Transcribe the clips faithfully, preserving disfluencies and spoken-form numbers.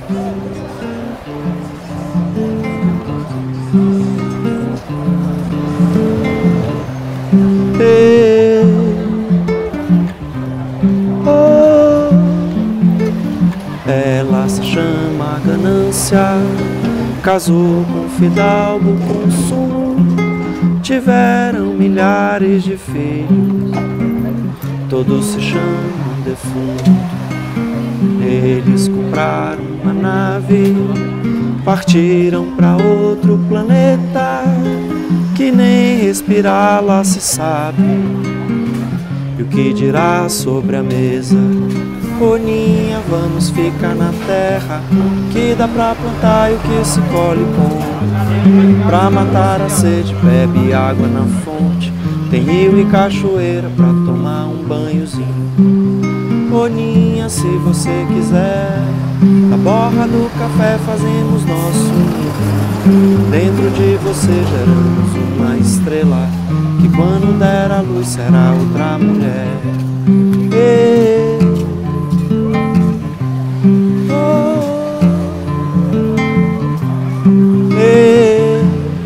Ei, oh, ela se chama ganância, casou com fidalgo consumo, tiveram milhares de filhos, todos se chamam defunto. Eles compraram uma nave, partiram para outro planeta, que nem respirar lá se sabe. E o que dirá sobre a mesa? Boninha, vamos ficar na terra, que dá pra plantar e o que se colhe com. Pra matar a sede, bebe água na fonte, tem rio e cachoeira pra tomar um banhozinho. Boninha, se você quiser, na borra do café fazemos nosso ninho. Dentro de você geramos uma estrela, que quando der a luz será outra mulher. Ei, oh, ei,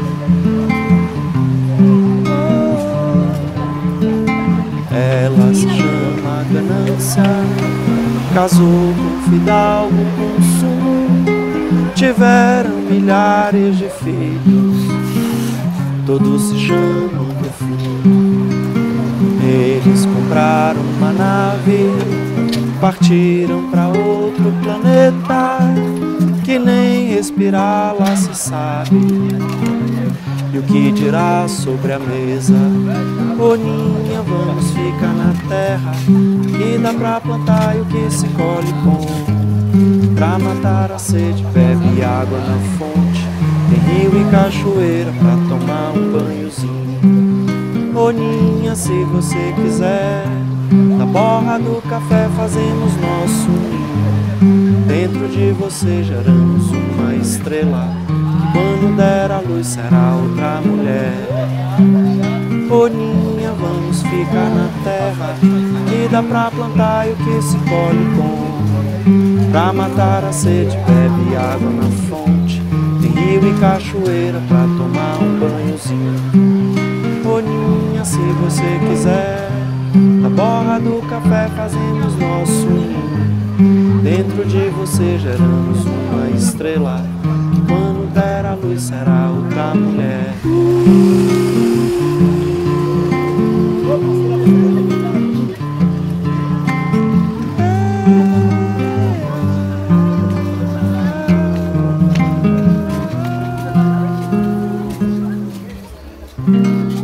oh. Ela se chama ganância, casou com fidalgo consumo, tiveram milhares de filhos, todos se chamam defunto. Eles compraram uma nave, partiram para outro planeta, que nem respirar lá se sabe. E o que dirá sobre a mesa? Boninha, vamos ficar na terra, que dá pra plantar e o que se colhe com. Pra matar a sede, bebe água na fonte, tem rio e cachoeira pra tomar um banhozinho. Boninha, se você quiser, na borra do café fazemos nosso ninho. Dentro de você geramos uma estrela, que quando der a luz será outra mulher. Boninha, vamos ficar na terra, que dá pra plantar e o que se colhe com. Pra matar a sede, bebe água na fonte, tem rio e cachoeira pra tomar um banhozinho. Boninha, se você quiser, na borra do café fazemos nosso ninho. Dentro de você geramos uma estrela, que quando der a luz será outra mulher. Música